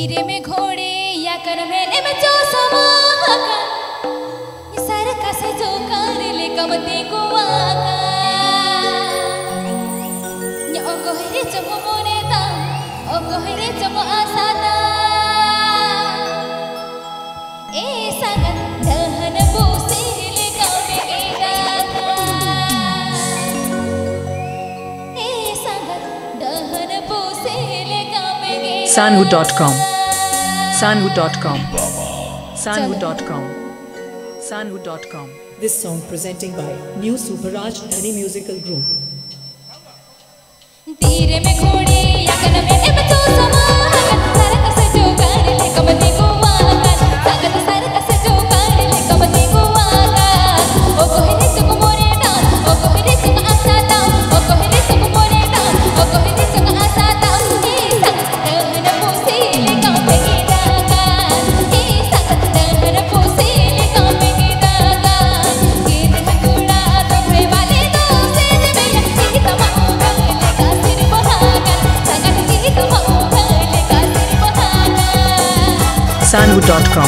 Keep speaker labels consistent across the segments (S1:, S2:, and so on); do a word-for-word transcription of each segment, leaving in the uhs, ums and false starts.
S1: धीरे में घोड़े या कर मैंने में जो समाका निसार का से जो कर ले कमते को आका nya ogo hire chamo moneta ogo hire chamo asata e sangat dahan bose le kame gata e sangat dahan bose le kame gata
S2: sanhu dot com sanhu dot com sanhu dot com sanhu dot com.
S3: This song presenting by New Superraj Dhani Musical Group.
S1: धीरे में घोड़े या कर मैंने में जो समाका सारा का से जो कर ले कमते को आका संगत सारा का से जो कर ले कमते को आका ओ कोहरे चक मोरे डां ओ कोहरे चक आसाता ओ कोहरे चक मोरे डां ओ कोहरे चक आसाता ए संगत दहन पोसे ले कमते की दागा ए संगत दहन पोसे ले कमते की दागा ये देह गुड़ा तोरे वाले दो से मेरा की तमाम
S2: sanhu dot com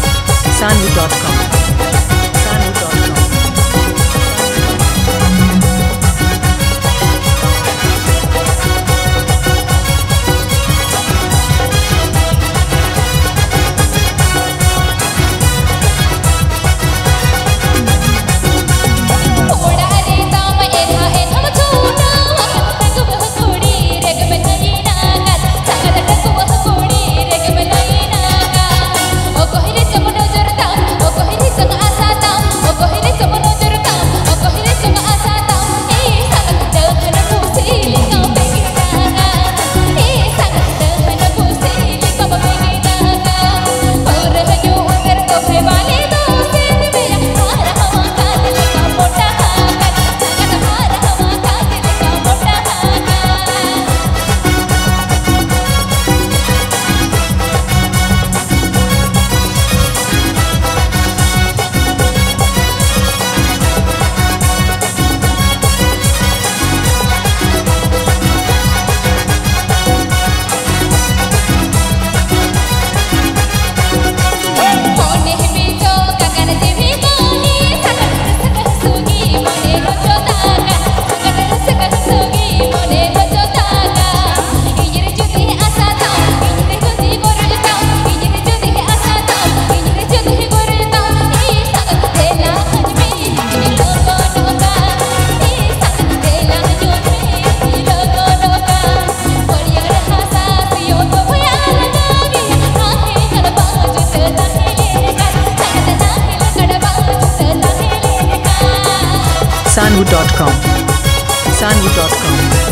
S2: sanhu dot com sanhu dot com. sanhu dot com sanhu dot com